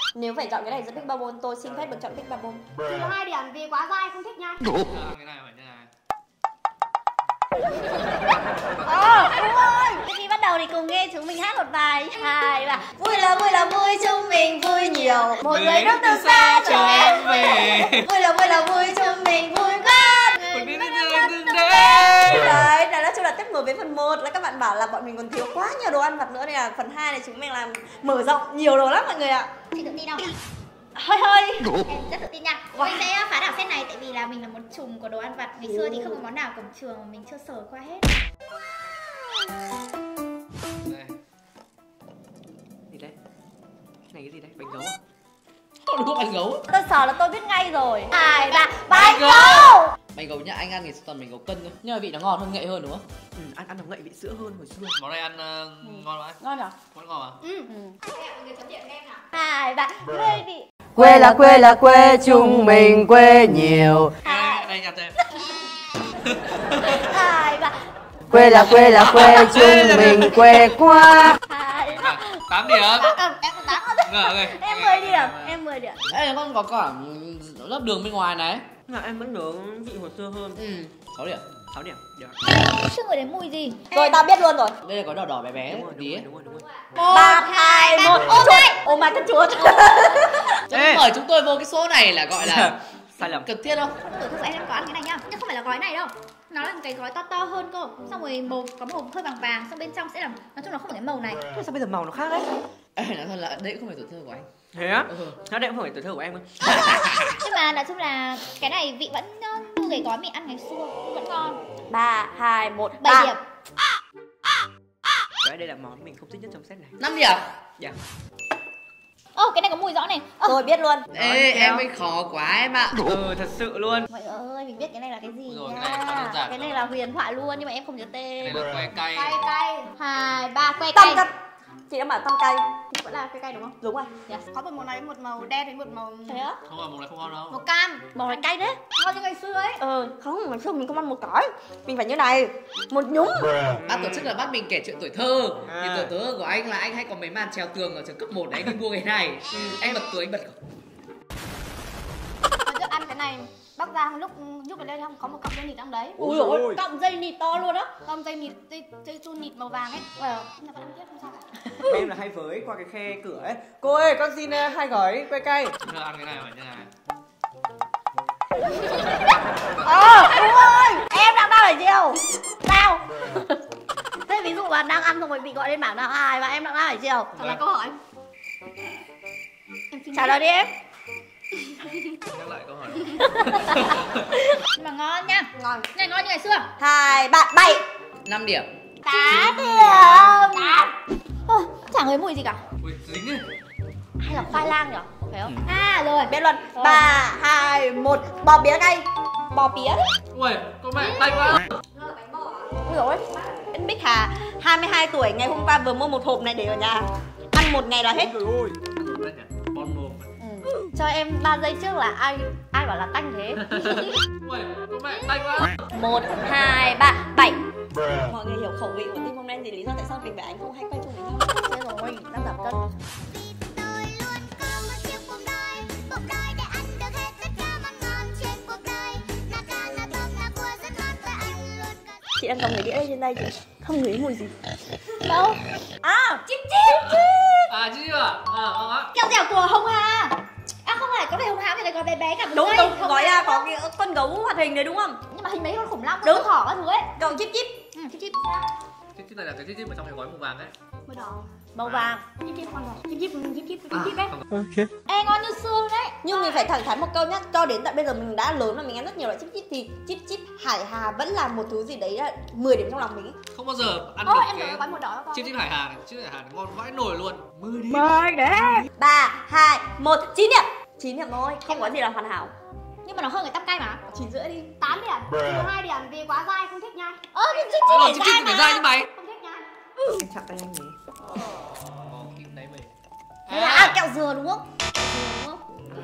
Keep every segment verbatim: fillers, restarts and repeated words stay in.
Nếu phải chọn cái này giữa Big Bubble, tôi xin phép được chọn Big Bubble. Trừ hai điểm vì quá dai không thích nha. Cái này phải như này. Ờ, đúng rồi. Trước khi bắt đầu thì cùng nghe chúng mình hát một bài. Hai ba. Vui là vui là vui, chúng mình vui nhiều. Một người nước từ xa chờ em về. Vui là vui là vui, chúng mình vui quá. Mình đi từng đấy. Đấy, đó nói chung là tiếp nối với phần một là các bạn bảo là bọn mình còn thiếu quá nhiều đồ ăn vặt nữa, nên là phần hai này chúng mình làm mở rộng nhiều đồ lắm mọi người ạ. Chị tự tin không? Hơi hơi. Em rất tự tin nha. Wow. Mình sẽ phá đảo set này tại vì là mình là một trùm của đồ ăn vặt. Ngày xưa thì không có món nào cổng trường mà mình chưa sờ qua hết. Đây. Gì đây? Cái này cái gì đây? Bánh gấu à? Tôi đúng bánh gấu. Tôi sờ là tôi biết ngay rồi. Hai ba. Bánh gấu. Bánh gấu nhá, anh ăn thì toàn bánh gấu cân thôi. Nhưng mà vị nó ngon hơn, ngậy hơn đúng không? Ừ, ăn ăn nó ngậy vị sữa hơn hồi xưa. Món này ăn uh, ngon lắm. Ngon nhỉ? Vẫn ngon à? Ừ. Mọi người chấm điểm em nào. Hai ba. Ready. Quê là quê là quê, chúng mình quê nhiều. Đây, đây nhặt em. Hai ba. Quê là quê là quê, chúng mình quê quá. Hai ba. tám điểm. Em có tám không? Rồi, Em mười điểm, em mười điểm. Ê, con có cả lớp đường bên ngoài này. Nhưng mà em vẫn nhớ vị hồi xưa hơn. Ừ, sáu điểm. sáu điểm. Được. Chưa ngửi đến mùi gì. Rồi tao biết luôn rồi. Đây là có đỏ đỏ bé bé Đúng rồi, tí ấy. đúng rồi, đúng rồi. Ba, hai, một. Ô mai. Ô mai con chuột. Ê, mời chúng tôi vô cái số này là gọi là sai lầm. cần thiết không? Tưởng thực sự em đang có ăn cái này nhá. Nhưng không phải là gói này đâu. Nó là một cái gói to to hơn cơ. Xong rồi màu có màu hơi vàng vàng. Xong bên trong sẽ là, nói chung là không phải cái màu này. Thế sao bây giờ màu nó khác đấy? Ê, nói thật là đấy không phải tuổi thơ của anh. Thế á? Ừ. Nó đây không phải tuổi thơ của em cơ. Nhưng mà nói chung là cái này vị vẫn như cái gói mình ăn ngày xưa, vẫn ngon. Ba, hai, một. Bảy điểm. Cái đây là món mình không thích nhất trong set này. năm điểm. Dạ. Ô, cái này có mùi rõ này. Ô, Tôi biết luôn. Ê, em mới khó quá em ạ. Ừ, thật sự luôn. mọi người ơi, mình biết cái này là cái gì Ui dồi, nha. cái này quá đơn giản Cái này rồi. là huyền thoại luôn nhưng mà em không nhớ Đây tên. là que cay. Cay cay. Hai, ba, que Tăm cay. cay. Chị đã bảo tăm cay. Thì vẫn là que cay đúng không? Đúng rồi. Yes. Có một màu này, một màu đen với một màu Thế á? Không phải màu này không ngon đâu. màu cam. Màu này cay đấy. Ngon như ngày xưa ấy. Ờ, không, ngày xưa mình không ăn một cái. Mình phải như này. Một nhúng. Ban tổ chức là bắt mình kể chuyện tuổi thơ. À. Thì tuổi thơ của anh là anh hay có mấy màn trèo tường ở trường cấp một đấy, anh đi mua cái này. Anh bật tuổi anh bật. Hồi trước ăn cái này, bác Giang lúc giúp ở đây không có một cọng dây nịt trong đấy. Ui dồi, cọng dây nịt to luôn á. Cọng dây nịt, dây, dây chun nịt màu vàng ấy. Ờ, nhưng mà vẫn biết không sao cả. Em là hay với qua cái khe cửa ấy. Cô ơi, con xin uh, hai gói que cay. Chúng ta ăn cái này phải như này. Ờ, đúng rồi. Em đang đang ở chiều. Sao? Thế ví dụ là đang ăn xong rồi bị gọi lên bảng nào hai và em đang đang ở chiều. Trả lời câu hỏi. Em xin Trả lời đi em. Nhắc lại câu hỏi. Nhưng mà ngon nha. Ngon. Này ngon như ngày xưa. Hai, ba, bảy. năm điểm. Tám điểm. Tám. Ô, chả ngửi mùi gì cả. Ui, dính ấy. Hay là khoai lang nhỉ? Phải không? À rồi. Biết luôn. Ba, hai, một. Bò bía cay. Bò bía đấy. Ui, con mẹ tay quá. Ui dồi ôi. Anh Bích Hà hai mươi hai tuổi ngày hôm qua vừa mua một hộp này để ở nhà. Ăn một ngày là hết. Trời ơi. Bon mồm. Ừ. Cho em ba giây trước là ai ai bảo là tanh thế. Ui, con mẹ tay quá. Một, hai, ba, bảy. Mọi người hiểu khẩu vị của Team Phong Đen gì lý do tại sao mình và anh không hay quay chung với nhau. Chết rồi, đang giảm cân. Chị đang cầm cái đĩa trên đây chị không ngửi mùi gì. Đâu? À, chip chip chip. À, chứ chưa? À, ngon á. Kẹo dẻo của Hồng Hà. À không phải, có phải Hồng Hà thì lại có bé bé cả một Đúng cây. đúng, Hồng gói Hà ra có cái con gấu hoạt hình đấy đúng không? Nhưng mà hình mấy con khủng long, Đúng. con thỏ các thứ ấy. Cậu chip chip. Ừ, chip chip. Cái cái này là cái chip chip ở trong cái gói màu vàng ấy. Màu đỏ. Màu vàng. Chip chip con rồi. Chip chip chip chip chip À, chip đấy. Ok. Ê ngon như xương đấy. Nhưng mình phải thẳng thắn một câu nhá, cho đến tận bây giờ mình đã lớn và mình ăn rất nhiều loại chip chip thì chip chip Hải Hà vẫn là một thứ gì đấy là mười điểm trong lòng mình ấy. Không bao giờ ăn Ôi được em cái nhớ gói màu đỏ con. chip chip Hải Hà này. Chip Hải Hà này ngon vãi nổi luôn. mười điểm. Mời đấy. Ba, hai, một, chín điểm. Chín điểm thôi, không có gì là hoàn hảo. Nhưng mà nó hơn cái tăm cay mà. Chín rưỡi đi. Tám điểm. Trừ hai điểm vì quá dai không thích nhai. Ơ, nhưng chip Rồi, chip chip chip phải ra như mày. Không thích nhai. Em chặt tay anh nhỉ. Ồ, kim đấy mày. Đây là à, kẹo dừa đúng không? Kẹo dừa đúng không?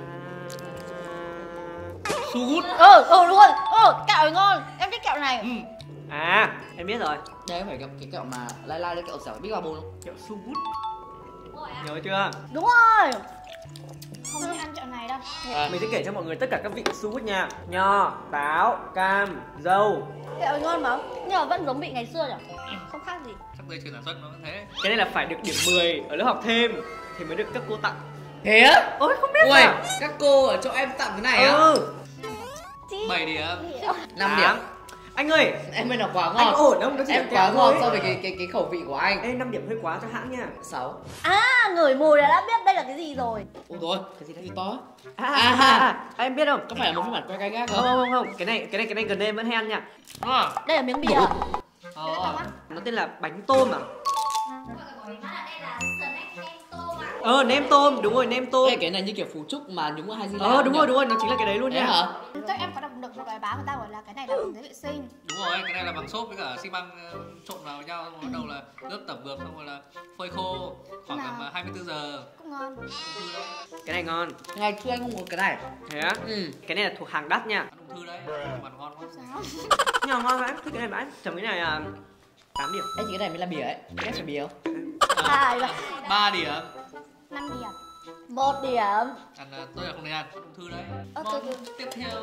Su hút. Ừ, ừ luôn. Ừ, kẹo này ngon. Em thích kẹo này. Ừ. À, em biết rồi. Đây có phải cái, cái kẹo mà lai lai cái kẹo xẻo Big Bubble không? Kẹo su bút. Nhớ chưa? Đúng rồi. Không thích ăn chợ này đâu. À. Mình sẽ kể cho mọi người tất cả các vị su hút nha. Nho, táo, cam, dâu. Kẹo ngon mà. Nhưng mà vẫn giống vị ngày xưa nhỉ? Không khác gì. Chắc dây chuyền sản xuất nó cũng thế. Cái này là phải được điểm mười ở lớp học thêm thì mới được các cô tặng. Thế á? Ôi không biết Ui, sao. các cô ở chỗ em tặng cái này á? Ừ. bảy điểm. năm điểm. Anh ơi, Em ơi là quá anh ngon. có ổn không? Nó chỉ Em là quá kẹo ngon thôi. so với cái cái cái khẩu vị của anh. Ê, năm điểm hơi quá cho hãng nha. Sáu. À, ngửi mùi là đã biết đây là cái gì rồi. Ôi rồi, cái gì đấy to? À, À, à, à, à, em biết không? Có phải là một phiên bản quay cay gác Không không? không không không, cái này cái này cái này gần đây em vẫn hay ăn nha. À. Đây là miếng bìa. Ờ. Nó tên là bánh tôm à? Mọi người bảo nó là đây là snack nem tôm ạ. Ờ, nem tôm, đúng rồi, nem tôm. Ê, cái này như kiểu Phú Trúc mà nhúng ở hai di Ờ, đúng rồi, đúng rồi, nó chính là cái đấy luôn Đấy nha. hả? Chắc em có đọc được một bài báo người ta bảo là cái này là bằng giấy vệ sinh. Đúng rồi, cái này là bằng xốp với cả xi măng ờ, trộn vào nhau, xong bắt đầu là lớp tập được, xong rồi là phơi khô khoảng tầm ờ, hai mươi tư giờ. Cũng ngon. Ung thư đấy. Cái này ngon. Ngày xưa anh không uống cái này. Thế á? Ừ. Cái này là thuộc hàng đắt nha. Ăn ung thư đấy, nhưng mà nó ngon quá. Sao? Nhưng mà ngon vãi, thích cái này vãi. Chồng cái này là tám điểm. Ê, chỉ cái này mới là bìa ấy. Cái phải bìa không? Hai và ba điểm. năm điểm. một điểm. Ăn ờ, tôi là không nên ăn ung thư đấy. Ơ, từ Món từ. tiếp theo.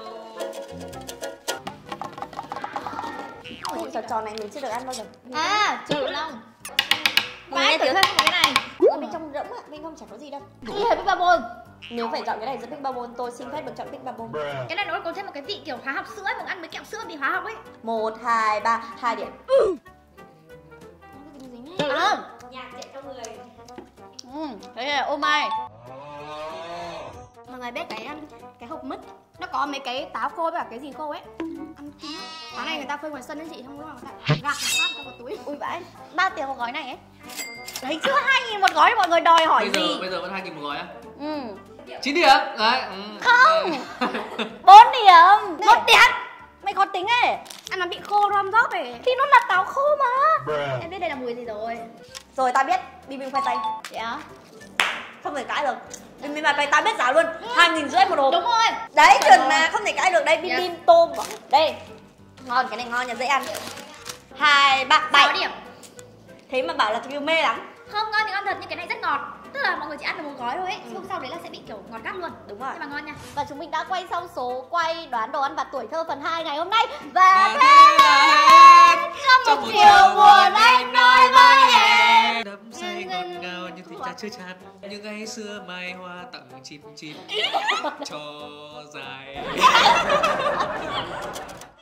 Ui, trò trò này mình chưa được ăn bao giờ. À, trừ long. Vãi, Vãi, thử thử thêm thêm cái này. Ở bên trong rỗng ạ, bên trong chả có gì đâu. Đi hay Big Bubble. Nếu phải chọn cái này giữa Big Bubble, tôi xin phép được chọn Big Bubble. Cái này nó có thêm một cái vị kiểu hóa học sữa ấy, mình ăn với kẹo sữa bị hóa học ấy. Một, hai, ba, hai điểm. À, Nhạc chạy trong người. ừ, thế là ô mai. Mọi người biết cái cái hộp mứt nó có mấy cái táo khô với cả cái gì khô ấy. Ăn kinh. Cái này người ta phơi ngoài sân đấy chị, không lúc nào người ta gạt một phát trong một túi. Ui vãi, ba tiền một gói này ấy. Đấy chưa hai nghìn một gói mọi người đòi hỏi Bây giờ gì? bây giờ vẫn hai nghìn một gói á. Ừ. chín điểm. Đấy. Ừ. Không. bốn điểm. một điểm. Mày khó tính ấy. Ăn nó bị khô rom rót ấy. Thì nó là táo khô mà. Em biết đây là mùi gì rồi. Rồi ta biết, bim bim khoai tây. Dạ. Không thể cãi được. Bim bim khoai tây ta biết giá luôn, hai nghìn rưỡi một hộp. Đúng rồi. Đấy, Chuẩn chuẩn rồi. mà, không thể cãi được. Đây, bim Yes. bim tôm. Đây. Ngon, cái này ngon nha, dễ ăn. Hai, ba, sáu bảy. điểm. Thế mà bảo là kiểu mê lắm. Không ngon thì ngon thật nhưng cái này rất ngọt. Tức là mọi người chỉ ăn được một gói thôi ấy. Hôm sau đấy là sẽ bị kiểu ngọt gắt luôn. Đúng rồi. Nhưng mà ngon nha. Và chúng mình đã quay xong số quay đoán đồ ăn vặt tuổi thơ phần hai ngày hôm nay. Và Và thế là trong một chiều buồn anh nói với em. đắm say ngọt ngào nhưng tình ta chưa chát. Những ngày xưa mai hoa tặng chim chim cho dài.